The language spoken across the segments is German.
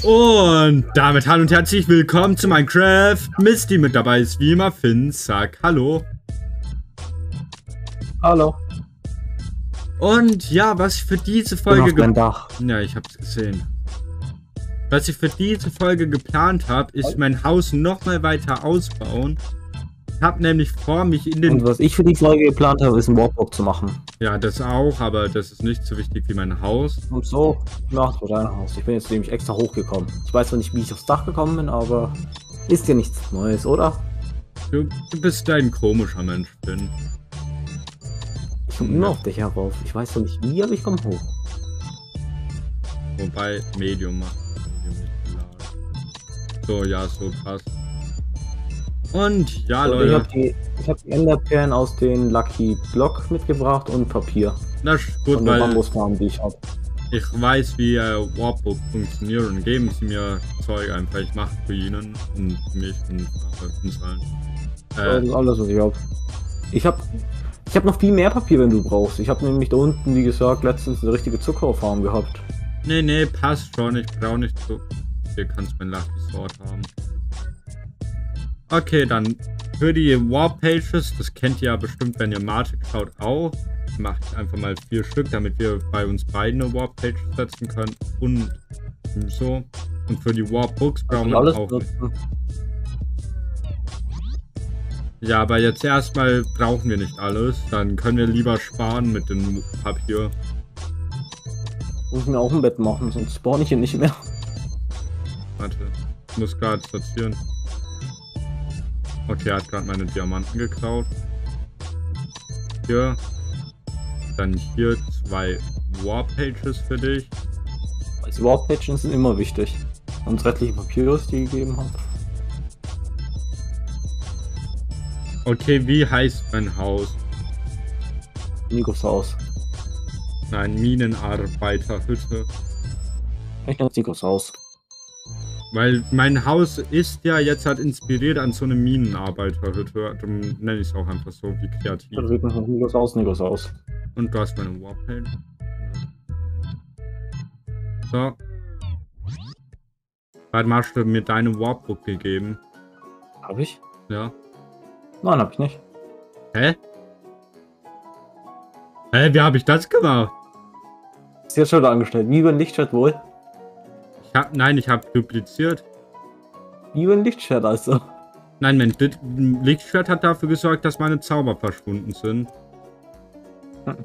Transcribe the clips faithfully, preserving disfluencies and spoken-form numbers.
Und damit hallo und herzlich willkommen zu Minecraft. Misty mit dabei ist wie immer Finn. Sag hallo. Hallo. Und ja, was ich für diese Folge... Bin auf mein Dach. Ja, ich hab's gesehen. Was ich für diese Folge geplant habe, ist mein Haus noch mal weiter ausbauen. Ich habe nämlich vor, mich in den... Und was ich für die Folge geplant habe, ist ein Walkbook zu machen. Ja, das auch, aber das ist nicht so wichtig wie mein Haus. Und so macht für dein Haus. Ich bin jetzt nämlich extra hochgekommen. Ich weiß zwar nicht, wie ich aufs Dach gekommen bin, aber ist ja nichts Neues, oder? Du, du bist ein komischer Mensch, Finn. Ich komme immer auf dich herauf. Ich weiß zwar nicht wie, aber ich komme hoch. Wobei, Medium macht. So, ja, so passt. Und ja, Und Leute. ich habe die, ich hab die Enderperlen aus den Lucky Block mitgebracht und Papier. Das ist gut, und weil Bambusfarben, die ich habe. ich weiß, wie äh, Warpbook funktioniert und geben sie mir Zeug einfach. Ich mache für ihnen und für mich und für uns allen. Äh, das ist alles, was ich habe. Ich habe ich hab noch viel mehr Papier, wenn du brauchst. Ich habe nämlich da unten, wie gesagt, letztens eine richtige Zuckerfarm gehabt. Nee, nee, passt schon. Ich brauche nicht so. Hier kannst du mein Lucky Sword haben. Okay, dann für die Warp Pages, das kennt ihr ja bestimmt, wenn ihr Matrix schaut, auch. Macht einfach mal vier Stück, damit wir bei uns beiden eine Warp Page setzen können. Und so. Und für die Warp Books brauchen wir auch. Nutzen. Ja, aber jetzt erstmal brauchen wir nicht alles. Dann können wir lieber sparen mit dem Papier. Muss ich mir auch ein Bett machen, sonst spawn ich hier nicht mehr. Warte, ich muss gerade sortieren. Okay, er hat gerade meine Diamanten geklaut. Hier. Dann hier zwei Warp Pages für dich. Also Warp Pages sind immer wichtig. Und restliche Papiere, die ich gegeben habe. Okay, wie heißt mein Haus? Nikos Haus. Nein, Minenarbeiterhütte. Ich nenne Nikos Haus. Weil mein Haus ist ja jetzt halt inspiriert an so eine Minenarbeiterhütte. Darum nenne ich es auch einfach so, wie kreativ. Das sieht nach Nikos Haus, Nikos Haus. Und du hast meine Warpage. So. Gerade hast du mir deine Warpbook gegeben. Habe ich? Ja. Nein, habe ich nicht. Hä? Hä, wie habe ich das gemacht? Ist jetzt schon angestellt. Wie über ein Lichtschwert wohl? Ich hab, nein, ich habe dupliziert. Wie über ein Lichtschwert also. Nein, mein Lichtschwert hat dafür gesorgt, dass meine Zauber verschwunden sind. Hm.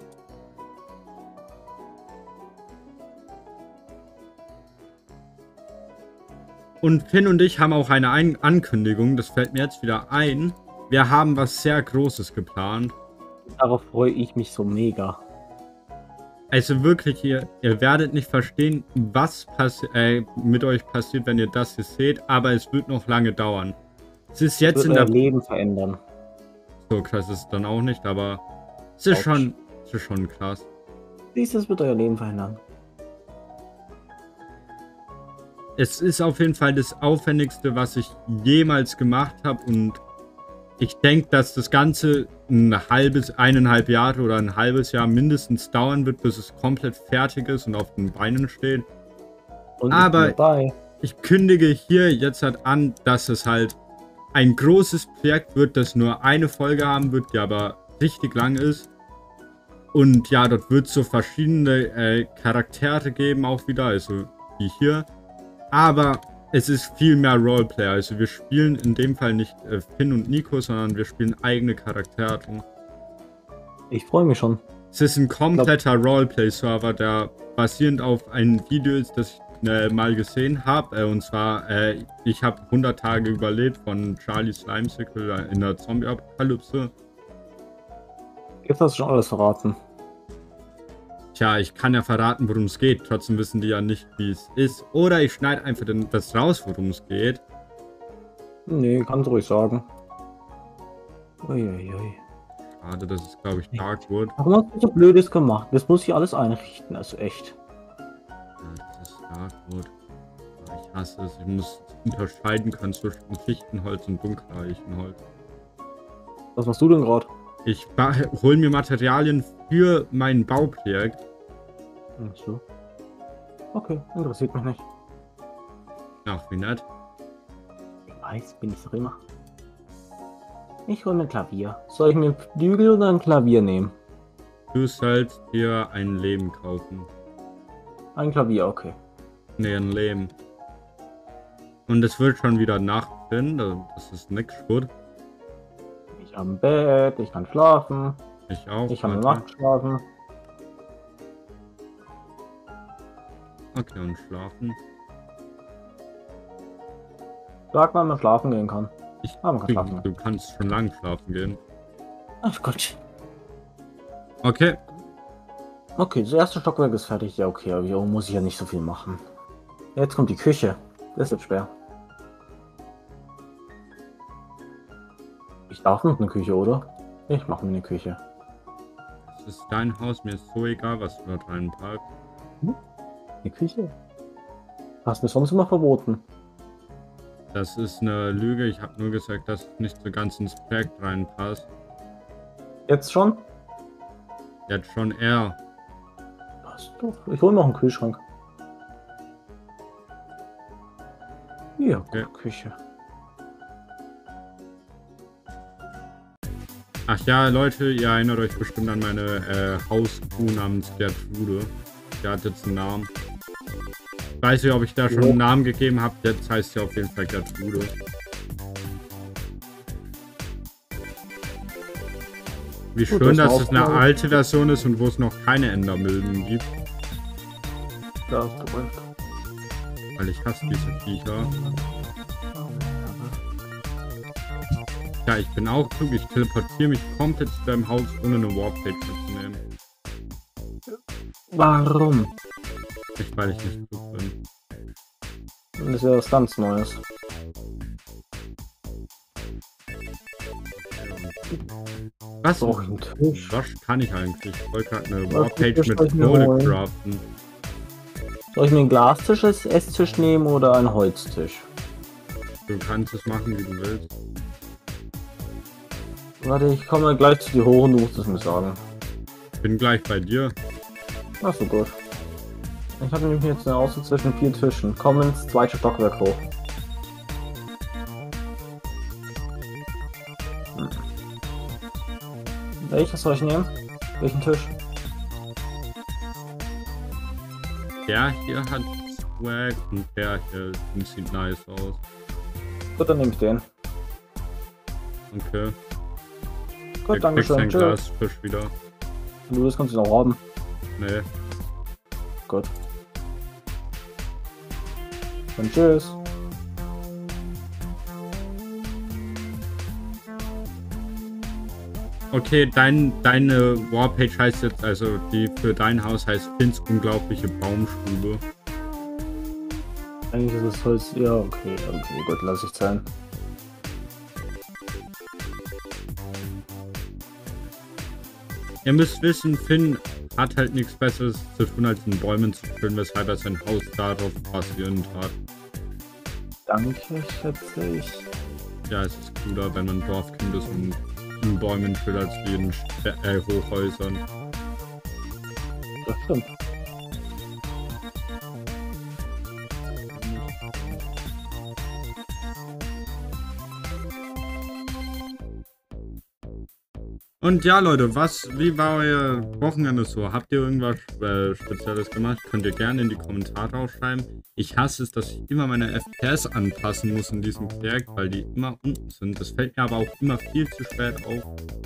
Und Finn und ich haben auch eine ein Ankündigung, das fällt mir jetzt wieder ein. Wir haben was sehr Großes geplant. Darauf freue ich mich so mega. Also wirklich, ihr, ihr werdet nicht verstehen, was äh, mit euch passiert, wenn ihr das hier seht, aber es wird noch lange dauern. Es ist jetzt wird in der Leben verändern. So krass ist es dann auch nicht, aber es ist schon, es ist schon krass. Dieses wird euer Leben verändern. Es ist auf jeden Fall das Aufwendigste, was ich jemals gemacht habe, und ich denke, dass das Ganze ein halbes, eineinhalb Jahre oder ein halbes Jahr mindestens dauern wird, bis es komplett fertig ist und auf den Beinen steht. Und aber ich kündige hier jetzt halt an, dass es halt ein großes Projekt wird, das nur eine Folge haben wird, die aber richtig lang ist. Und ja, dort wird es so verschiedene äh, Charaktere geben auch wieder, also wie hier. Aber es ist viel mehr Roleplay, also wir spielen in dem Fall nicht äh, Finn und Nico, sondern wir spielen eigene Charaktere. Ich freue mich schon. Es ist ein kompletter Roleplay-Server, der basierend auf einem Video ist, das ich äh, mal gesehen habe. Äh, und zwar, äh, ich habe hundert Tage überlebt von Charlie Slimesicle in der Zombie-Apokalypse. Jetzt hast du schon alles verraten. Tja, ich kann ja verraten, worum es geht. Trotzdem wissen die ja nicht, wie es ist. Oder ich schneide einfach den, das raus, worum es geht. Nee, kannst du ruhig sagen. Uiuiui. Schade, das ist, glaube ich, Darkwood. Warum hast du so Blödes gemacht? Das muss ich alles einrichten, also echt. Ja, das ist Darkwood. Ich hasse es. Ich muss unterscheiden können zwischen Fichtenholz und Dunkelreichenholz. Was machst du denn gerade? Ich hole mir Materialien für mein Bauprojekt. Ach so. Okay, interessiert mich nicht. Ach, wie nett. Ich weiß, bin ich doch immer. Ich hole mir ein Klavier. Soll ich mir ein Flügel oder ein Klavier nehmen? Du sollst dir ein Leben kaufen. Ein Klavier, okay. Ne, ein Leben. Und es wird schon wieder Nacht hin, das ist nix gut. Ich habe ein Bett, ich kann schlafen. Ich auch. Ich kann eine warte. Nacht schlafen. Okay, und schlafen. Sag mal, man schlafen gehen kann. Ich, Ah, man kann du, schlafen gehen. du kannst schon lang schlafen gehen. Ach Gott. Okay. Okay, das erste Stockwerk ist fertig. Ja, okay, aber hier oben muss ich ja nicht so viel machen. Jetzt kommt die Küche. Das wird schwer. Ich darf noch eine Küche, oder? Ich mache mir eine Küche. Es ist dein Haus, mir ist so egal, was du dort reinpackst. Hm? Eine Küche? Hast du mir sonst immer verboten? Das ist eine Lüge, ich habe nur gesagt, dass es nicht so ganz ins Projekt reinpasst. Jetzt schon? Jetzt schon eher. Passt doch. Ich hole noch einen Kühlschrank. Ja, Okay. Küche. Ach ja, Leute, ihr erinnert euch bestimmt an meine äh, Hauskuh namens Gertrude. Die hat jetzt einen Namen. Ich weiß nicht, ob ich da schon einen Namen gegeben habe. Jetzt heißt sie auf jeden Fall Gertrude. Wie Gut, schön, das dass es eine Aufnahme- alte Version ist und wo es noch keine Endermilben gibt. Da hast du recht. Weil ich hasse diese Viecher. Ja, ich bin auch klug. Ich teleportiere mich komplett zu deinem Haus, ohne eine Warpage mitzunehmen. Warum? Nicht, weil ich nicht klug bin. Das ist ja was ganz Neues. Was? Brauche ich einen Tisch? Was kann ich eigentlich? Ich wollte gerade eine Was Warpage Tisch mit soll ich mir Kohle holen? craften. Soll ich mir einen Glastisch als Esstisch nehmen oder einen Holztisch? Du kannst es machen, wie du willst. Warte, ich komme gleich zu dir hoch und du musst es mir sagen. Ich bin gleich bei dir. Ach so, gut. Ich habe nämlich jetzt eine Auswahl zwischen vier Tischen. Komm ins zweite Stockwerk hoch. Hm. Welches soll ich nehmen? Welchen Tisch? Der hier hat Swag und der hier sieht nice aus. Gut, dann nehme ich den. Okay. Gut, Der danke kriegt schön. sein Tschüss. Glasfisch wieder. Wenn du das kannst du noch haben. Nee. Gut. Dann tschüss. Okay, dein, deine Warpage heißt jetzt, also die für dein Haus heißt Finns unglaubliche Baumstube. Eigentlich ist es Holz. Ja, okay, okay, gut, lass ich sein. Ihr müsst wissen, Finn hat halt nichts Besseres zu tun, als in Bäumen zu chillen, weshalb er sein Haus darauf basierend hat. Danke, schätze ich. Ja, es ist cooler, wenn man Dorfkind ist und in Bäumen chillt, als wie in St äh, Hochhäusern. Das stimmt. Und ja, Leute, was, wie war euer Wochenende so? Habt ihr irgendwas äh, Spezielles gemacht? Könnt ihr gerne in die Kommentare auch schreiben. Ich hasse es, dass ich immer meine F P S anpassen muss in diesem Projekt, weil die immer unten sind. Das fällt mir aber auch immer viel zu spät auf.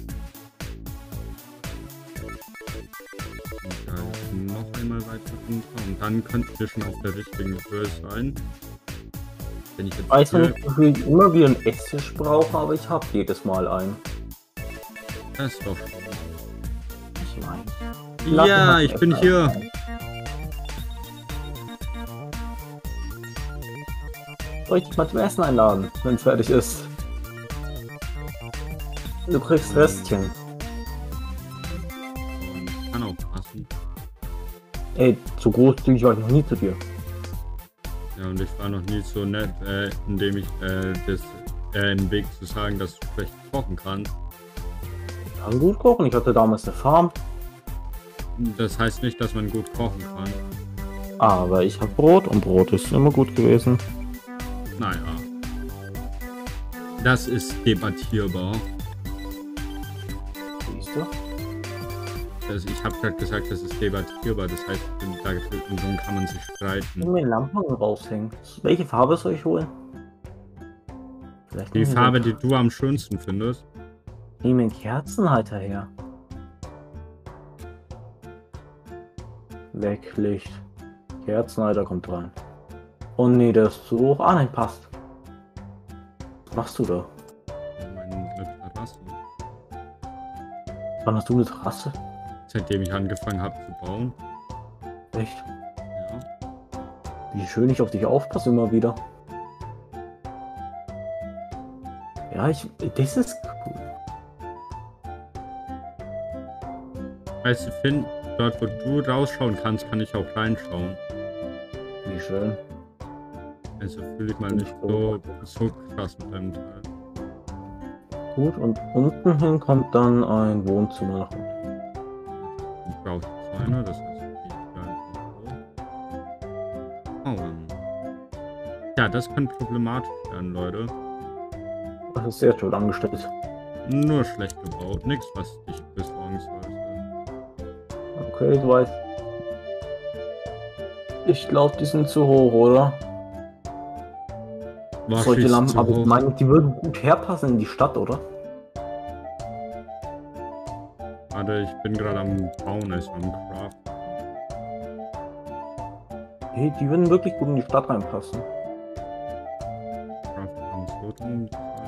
Und ja, jetzt noch einmal weiter runter und dann könnten wir schon auf der richtigen Höhe sein. Wenn ich jetzt Weiß hier, nicht, wie ich immer wieder einen Esstisch brauche, aber ich habe jedes Mal einen. das ist doch schön. Ich meine. Ja, ich bin hier. Soll ich dich mal zum Essen einladen, wenn es fertig ist? Du kriegst Restchen. Und kann auch passen. Ey, so großzügig war ich noch nie zu dir. Ja, und ich war noch nie so nett, äh, indem ich äh, das äh, im Weg zu sagen, dass du schlecht kochen kannst. Ich kann gut kochen, ich hatte damals eine Farm. Das heißt nicht, dass man gut kochen kann. Aber ich habe Brot und Brot ist immer gut gewesen. Naja. Das ist debattierbar. Siehst du? Also ich habe gerade gesagt, das ist debattierbar. Das heißt, da darum kann man sich streiten. Ich mir Lampen raushängen. Welche Farbe soll ich holen? Vielleicht Die Farbe, die du am schönsten findest. Nehmen einen Kerzenhalter her. Weglicht. Kerzenhalter kommt rein. Oh nee, der ist zu hoch. Ah nein, passt. Was machst du da? Meine Terrasse. Wann hast du eine Terrasse? Seitdem ich angefangen habe zu bauen. Echt? Ja. Wie schön ich auf dich aufpasse immer wieder. Ja, ich. Das ist cool. Weißt du, Finn, dort wo du rausschauen kannst, kann ich auch reinschauen. Wie schön. Also fühle ich mal nicht so, so krass mit deinem Teil. Gut, und unten hin kommt dann ein Wohnzimmer nach unten. Ich brauche jetzt eine, das heißt, ich einfach so. Oh Mann. Ja, das könnte problematisch werden, Leute. Das ist sehr schön angestellt. Nur schlecht gebaut, nichts, was dich besorgen sollte. Okay, du weißt. Ich glaube, die sind zu hoch, oder? War Solche Lampen, zu aber ich hoch. meine, die würden gut herpassen in die Stadt, oder? Warte, ich bin gerade am Bauen, also am Craft. Hey, die würden wirklich gut in die Stadt reinpassen. Craft an Zoten,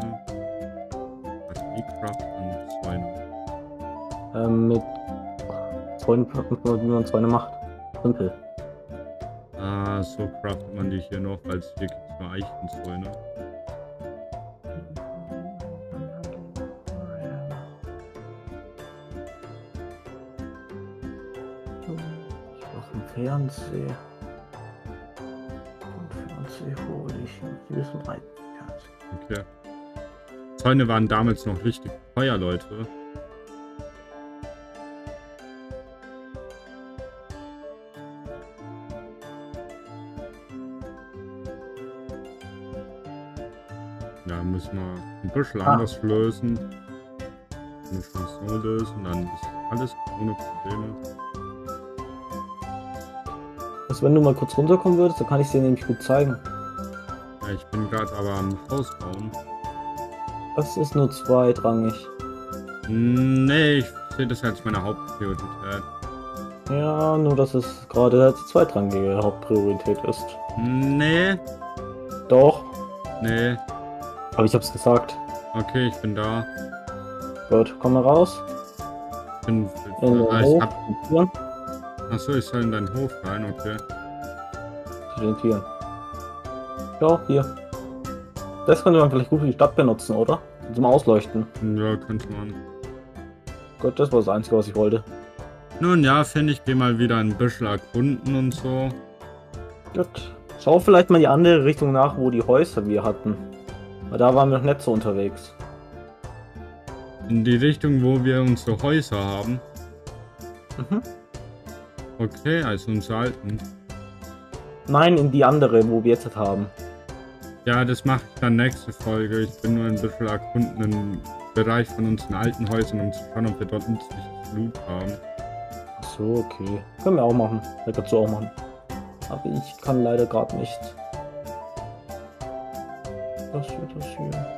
Craft an Zäune. Ähm, mit Zäunen, wie man Zäune macht. Simpel. Ah, so craftet man die hier noch, weil hier gibt es nur Eichenzäune. Ich brauche einen Fernseher. Und Fernseher hole ich in diesem Reitpferd. Okay. Zäune waren damals noch richtig teuer, Leute. Ja, müssen wir ein bisschen Ah. anders lösen. Müssen wir so lösen, dann ist alles ohne Probleme. Also wenn du mal kurz runterkommen würdest, dann kann ich es dir nämlich gut zeigen. Ja, ich bin gerade aber am Haus bauen. Das ist nur zweitrangig. Nee, ich sehe das als meine Hauptpriorität. Ja, nur dass es gerade als zweitrangige Hauptpriorität ist. Nee, Doch, nee. aber ich hab's gesagt. Okay, ich bin da. Gut, komm mal raus. Ich bin. In den Ah, ich Hof, hab. die Türen. Achso, ich soll in deinen Hof rein, okay. Zu den Tieren. Ja, hier. Das könnte man vielleicht gut für die Stadt benutzen, oder? Zum Ausleuchten. Ja, könnte man. Gut, das war das Einzige, was ich wollte. Nun ja, finde ich, geh mal wieder ein bisschen erkunden und so. Gut. Schau vielleicht mal die andere Richtung nach, wo die Häuser wir hatten. Weil da waren wir noch nicht so unterwegs. In die Richtung, wo wir unsere Häuser haben. Mhm. Okay, also unsere alten. Nein, in die andere, wo wir jetzt haben. Ja, das mache ich dann nächste Folge. Ich bin nur ein bisschen erkunden im Bereich von unseren alten Häusern, um zu schauen, ob wir dort nützliches Blut haben. Ach so, okay. Können wir auch machen. Das kannst du auch machen. Aber ich kann leider gerade nicht. Was wird das hier?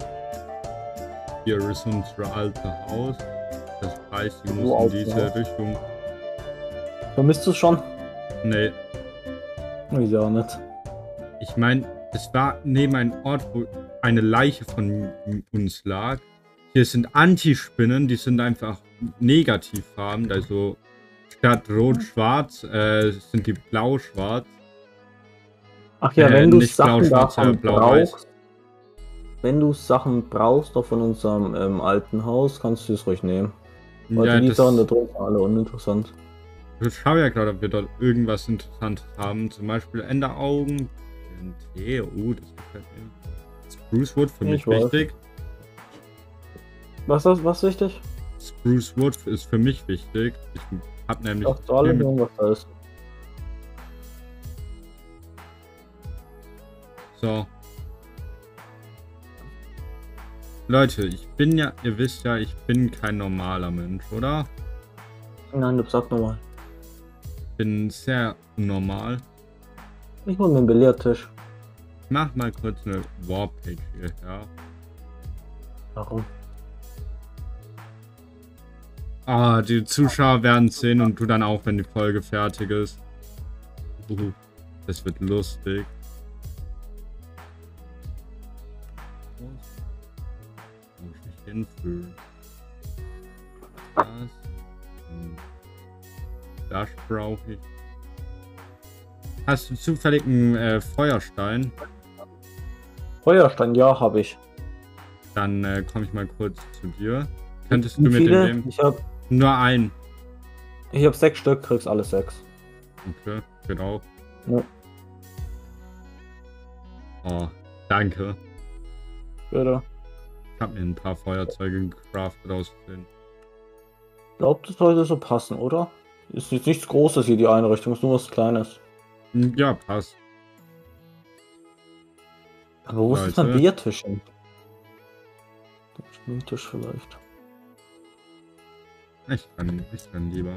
Hier ist unser altes Haus. Das heißt, ich So muss in alt, diese ja. Richtung. Vermisst du es schon? Nee, Ich auch nicht. ich meine, es war neben einem Ort, wo eine Leiche von uns lag. Hier sind Antispinnen, die sind einfach negativfarben, also statt rot-schwarz äh, sind die blau-schwarz. Ach ja, Äh, wenn du nicht Sachen blau-schwarz, davon äh, blau-weiß. brauchst, wenn du Sachen brauchst, auch von unserem ähm, alten Haus, kannst du es ruhig nehmen. Weil Ja, die das, Sachen da drin sind alle uninteressant. ich schaue ja gerade, ob wir dort irgendwas Interessantes haben. Zum Beispiel Enderaugen. T N T, oh, das gefällt mir. Spruce Wood für Ich mich weiß. wichtig. Was ist das, was wichtig? Spruce Wood ist für mich wichtig. Ich habe nämlich Ach, zu allem viel mit- irgendwas da ist. So, Leute, ich bin ja, ihr wisst ja, ich bin kein normaler Mensch, oder? Nein, du sag nochmal. Ich bin sehr normal. Ich hol mir einen Billardtisch. Ich mach mal kurz eine Warpage hier, ja. Warum? Ah, die Zuschauer werden es sehen und du dann auch, wenn die Folge fertig ist. Uh, das wird lustig. Muss ich hinfüllen. Das. Hm. Das brauche ich. Hast du zufällig einen äh, Feuerstein? Feuerstein, ja, habe ich. Dann äh, komme ich mal kurz zu dir. Könntest Wie du mit viele? dem Ich habe nur ein? ich hab sechs Stück, kriegst alle sechs. Okay, genau. Ja. Oh, danke. Bitte. Ich habe mir ein paar Feuerzeuge gecraftet aussehen. Ich glaube, das sollte so passen, oder? Ist jetzt nichts Großes hier, die Einrichtung, ist nur was Kleines. Ja, passt. Aber wo ist jetzt Leute. mein Biertisch hin? Der Schmiedtisch vielleicht. Ich kann, ich kann lieber.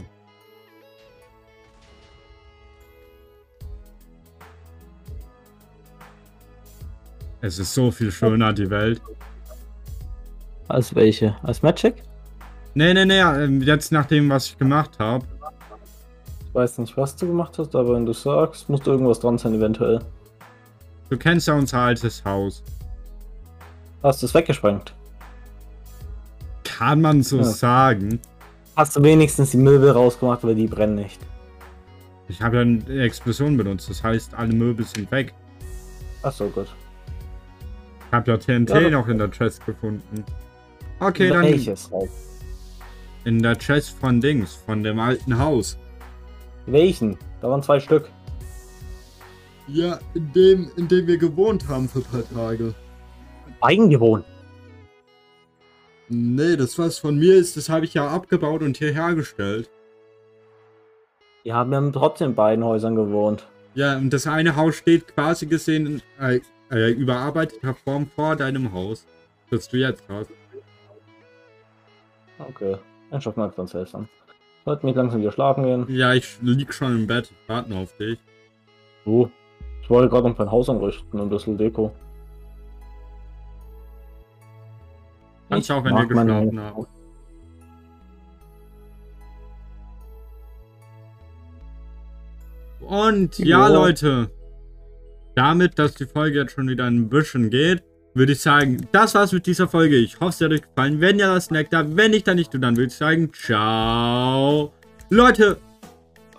Es ist so viel schöner, die Welt. Als welche? Als Magic? Nee, nee, nee, ähm, jetzt nach dem, was ich gemacht habe. Ich weiß nicht, was du gemacht hast, aber wenn du sagst, muss irgendwas dran sein, eventuell. Du kennst ja unser altes Haus. Hast du es weggesprengt? Kann man so Ja. sagen. Hast du wenigstens die Möbel rausgemacht, weil die brennen nicht. Ich habe ja eine Explosion benutzt, das heißt, alle Möbel sind weg. Achso, gut. Ich habe ja T N T Ja, doch. noch in der Chest gefunden. Okay, dann Welches Haus? in der Chest von Dings, von dem alten Haus. Welchen? Da waren zwei Stück. Ja, in dem, in dem wir gewohnt haben für ein paar Tage. Eigengewohnt. Nee, das was von mir ist, das habe ich ja abgebaut und hier hergestellt. Wir haben ja trotzdem in beiden Häusern gewohnt. Ja, und das eine Haus steht quasi gesehen in äh, äh, überarbeiteter Form vor deinem Haus, das du jetzt hast. Okay. Dann schaffen wir ganz seltsam. Sollten wir langsam wieder schlafen gehen. Ja, ich lieg schon im Bett, ich warte nur auf dich. So. Ich wollte gerade noch mein Haus anrichten und ein bisschen Deko. Kannst du Ich auch, wenn wir mag meine- geschlafen haben. Und ja, Ja. Leute, damit, dass die Folge jetzt schon wieder ein bisschen geht, würde ich sagen, das war's mit dieser Folge. Ich hoffe, es hat euch gefallen. Wenn ihr das neckt habt, wenn nicht, dann nicht, dann würde ich sagen, ciao. Leute,